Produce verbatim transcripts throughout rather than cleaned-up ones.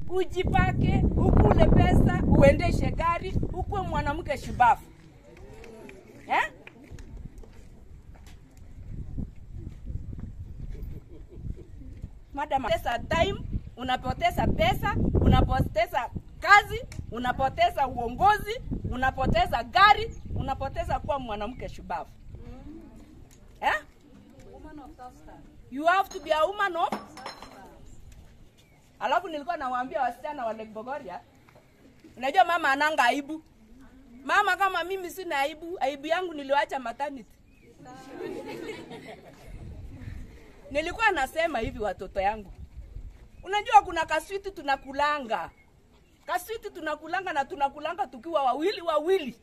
ujipake, ukule pesa, uendeshe gari, ukuwe mwanamke shubafu. Eh? Madam, unapoteza time, unapoteza pesa, unapoteza kazi, unapoteza uongozi, unapoteza gari, unapoteza kuwa mwanamke shubafu. Eh? Woman of substance. You have to be a woman of Alafu nilikuwa nawaambia wasichana wa Lake Bogoria, unajua mama ananga aibu. Mama kama mimi sina aibu, aibu yangu niliwacha maternity. Nilikuwa nasema hivi watoto yangu. Unajua kuna kaswiti tunakulanga. Kaswiti tunakulanga na tunakulanga tukiwa wawili wawili.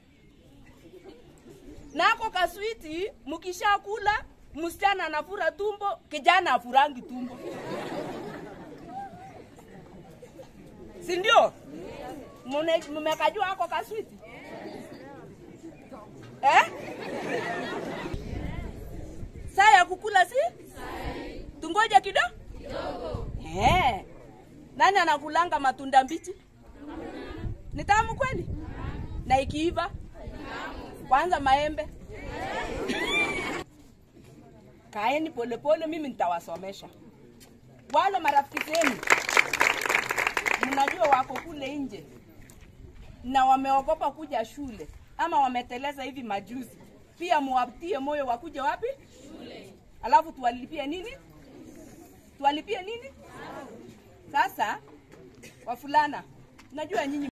Nako kaswiti mkishakula msichana anafura tumbo, kijana afurangi tumbo. Si ndio? Mmekajua hako kaswiti? Eh? Saa ya kukula si? Tungoje kidogo? Kidogo. Eh. Nani anakulanga matunda mbichi? Ni tamu kweli? Na ikiiva? Kwanza maembe. Kaeni pole pole, mimi nitawasomesha. Wale marafiki zenu mnajua wako kule nje na wameogopa kuja shule ama wameteleza hivi majuzi, pia muwatie moyo wakuje wapi? Shule. Alafu tuwalipie nini? Tuwalipie nini? Sasa wafulana, najua nyinyi